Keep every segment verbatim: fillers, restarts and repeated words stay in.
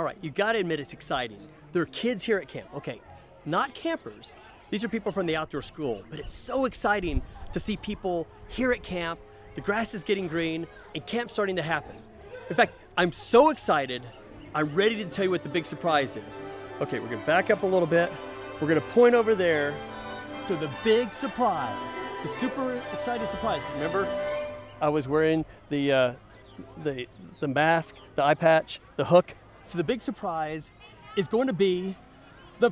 right, you gotta admit it's exciting. There are kids here at camp, okay, not campers. These are people from the outdoor school, but it's so exciting to see people here at camp. The grass is getting green and camp's starting to happen. In fact, I'm so excited, I'm ready to tell you what the big surprise is. Okay, we're gonna back up a little bit. We're gonna point over there. So the big surprise, the super exciting surprise. Remember, I was wearing the, uh, the, the mask, the eye patch, the hook. So the big surprise is going to be the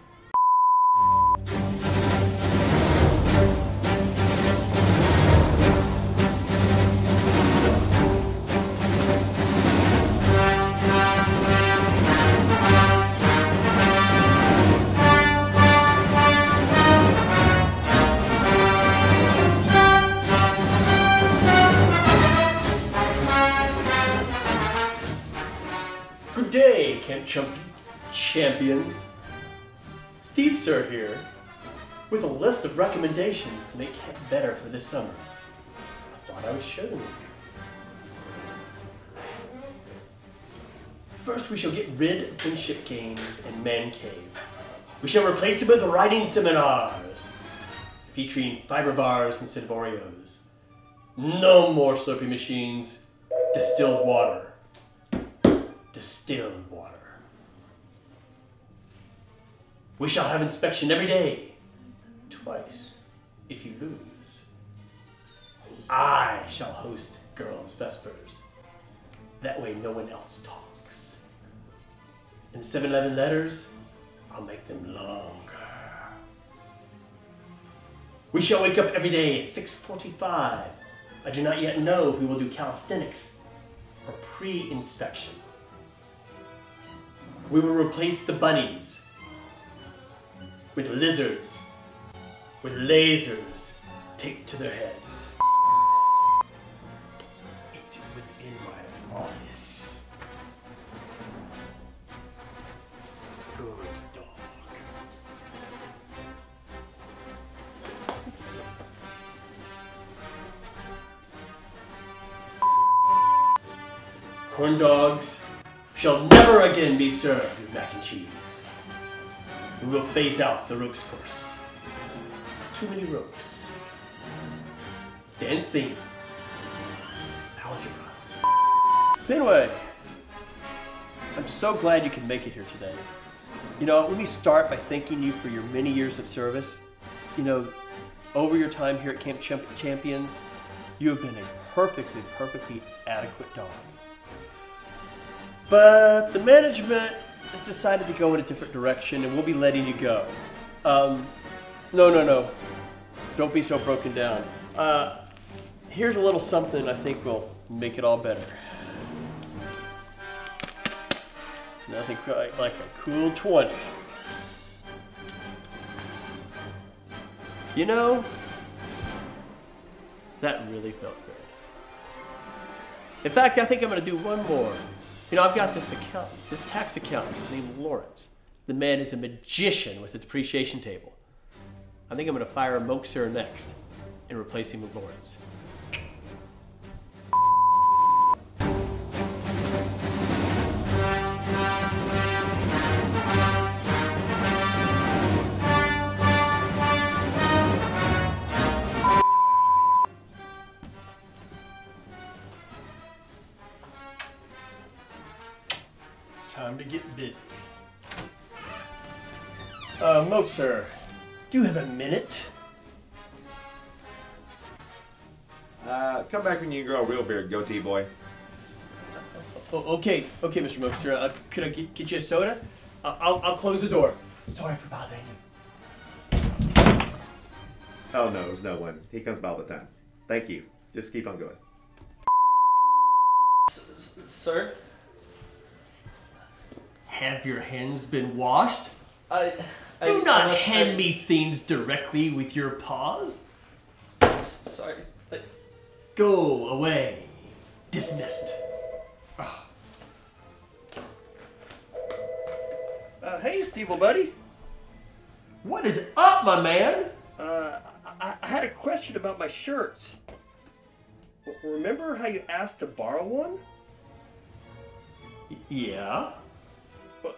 Good day, Camp Chump Champions. Steve Sir here with a list of recommendations to make camp better for this summer. I thought I would share them with you. First, we shall get rid of friendship games and man cave. We shall replace it with writing seminars featuring fiber bars instead of Oreos. No more Slurpee machines, distilled water. Distilled water. We shall have inspection every day, twice if you lose. I shall host girls' vespers. That way no one else talks. And the seven eleven letters, I'll make them longer. We shall wake up every day at six forty-five. I do not yet know if we will do calisthenics or pre-inspection. We will replace the bunnies with lizards, with lasers taped to their heads. It was in my office. Good dog. Corn dogs shall never again be served with mac and cheese. We will phase out the ropes course. Too many ropes. Dance theme. Algebra. Fenway, I'm so glad you can make it here today. You know, let me start by thanking you for your many years of service. You know, over your time here at Camp Champions, you have been a perfectly, perfectly adequate dog. But the management has decided to go in a different direction and we'll be letting you go. Um, no, no, no. Don't be so broken down. Uh, here's a little something I think will make it all better. Nothing quite like a cool twenty. You know, that really felt good. In fact, I think I'm going to do one more. You know, I've got this accountant, this tax accountant named Lawrence. The man is a magician with a depreciation table. I think I'm going to fire Mokesir next and replace him with Lawrence. Time to get busy. Uh, Mokesir, do you have a minute? Uh, come back when you grow a real beard, goatee boy. Oh, okay, okay, Mister Mokesir. Uh, could I get, get you a soda? Uh, I'll, I'll close the door. Sorry for bothering you. Oh no, there's no one. He comes by all the time. Thank you. Just keep on going. S sir? Have your hands been washed? I, I Do not I, hand I, me things directly with your paws. Sorry. I, Go away. Dismissed. Oh. Uh, hey, Stevil, buddy. What is up, my man? Uh, I, I had a question about my shirts. W remember how you asked to borrow one? Y yeah.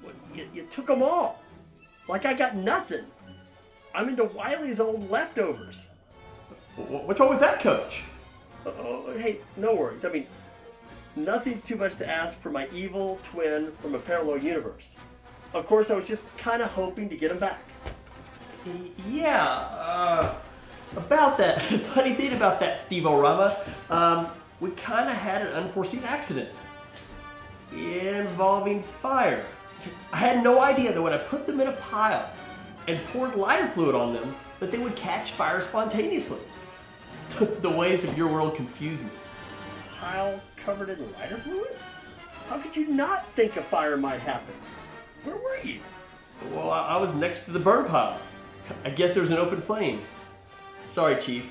Well, you, you took them all. Like I got nothing. I'm into Wiley's old leftovers. What's wrong with that, Coach? Oh, hey, no worries. I mean, nothing's too much to ask for my evil twin from a parallel universe. Of course, I was just kind of hoping to get him back. Yeah, uh, about that. Funny thing about that, Stevil Rama, um, we kind of had an unforeseen accident involving fire. I had no idea that when I put them in a pile and poured lighter fluid on them, that they would catch fire spontaneously. The ways of your world confuse me. Pile covered in lighter fluid? How could you not think a fire might happen? Where were you? Well, I, I was next to the burn pile. I guess there was an open flame. Sorry, Chief.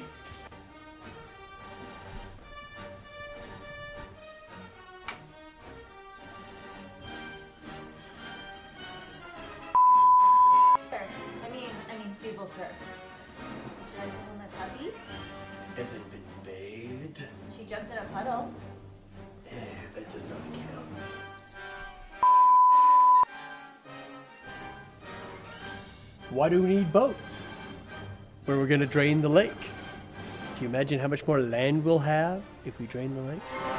I mean, I mean, Stevil, sir. That woman's happy? Has it been bathed? She jumped in a puddle. Eh, that does not count. Why do we need boats? Where we're gonna drain the lake. Do you imagine how much more land we'll have if we drain the lake?